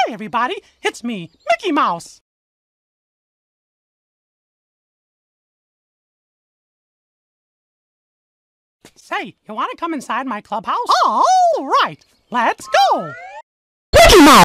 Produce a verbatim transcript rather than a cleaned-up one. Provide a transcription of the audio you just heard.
Hi, everybody. It's me, Mickey Mouse. Say, you want to come inside my clubhouse? All right, let's go. Mickey Mouse.